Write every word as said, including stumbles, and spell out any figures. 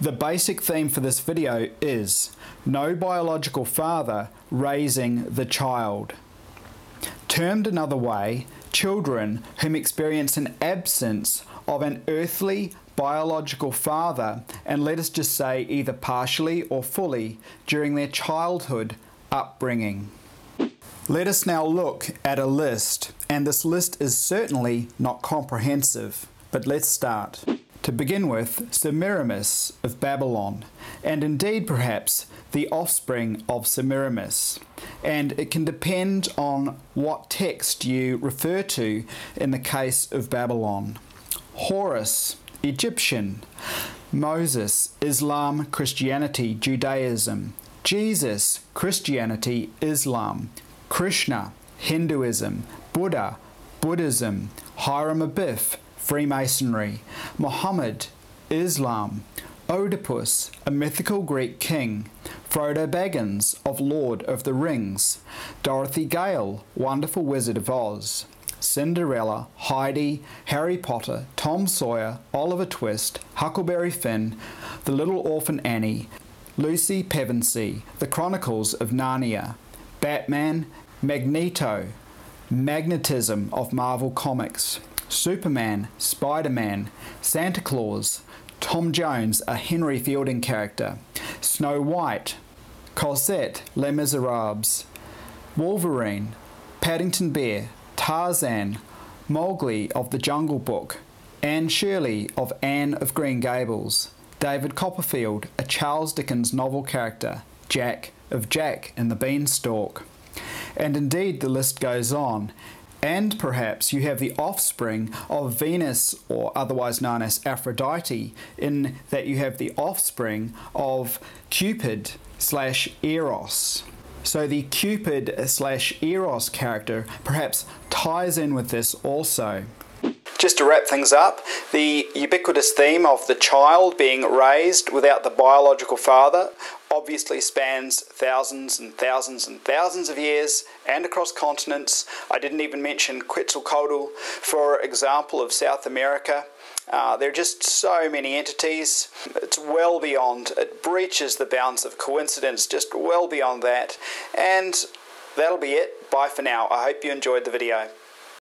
The basic theme for this video is no biological father raising the child. Termed another way, children whom experience an absence of an earthly biological father, and let us just say either partially or fully, during their childhood upbringing. Let us now look at a list, and this list is certainly not comprehensive, but let's start. To begin with, Semiramis of Babylon, and indeed perhaps the offspring of Semiramis. And it can depend on what text you refer to in the case of Babylon. Horus, Egyptian. Moses, Islam, Christianity, Judaism. Jesus, Christianity, Islam. Krishna, Hinduism. Buddha, Buddhism. Hiram Abiff, Freemasonry. Muhammed, Islam. Oedipus, a mythical Greek king. Frodo Baggins of Lord of the Rings. Dorothy Gale, Wonderful Wizard of Oz. Cinderella, Heidi, Harry Potter, Tom Sawyer, Oliver Twist, Huckleberry Finn, The Little Orphan Annie, Lucy Pevensey, The Chronicles of Narnia, Batman, Magneto, Magnetism of Marvel Comics, Superman, Spider-Man, Santa Claus, Tom Jones, a Henry Fielding character, Snow White, Cosette, Les Miserables, Wolverine, Paddington Bear, Tarzan, Mowgli of the Jungle Book, Anne Shirley of Anne of Green Gables, David Copperfield, a Charles Dickens novel character, Jack of Jack and the Beanstalk. And indeed the list goes on. And perhaps you have the offspring of Venus, or otherwise known as Aphrodite, in that you have the offspring of Cupid slash Eros. So the Cupid slash Eros character perhaps ties in with this also. Just to wrap things up, the ubiquitous theme of the child being raised without the biological father obviously spans thousands and thousands and thousands of years and across continents. I didn't even mention Quetzalcoatl, for example, of South America. Uh, there are just so many entities. It's well beyond, it breaches the bounds of coincidence, just well beyond that. And that'll be it. Bye for now. I hope you enjoyed the video.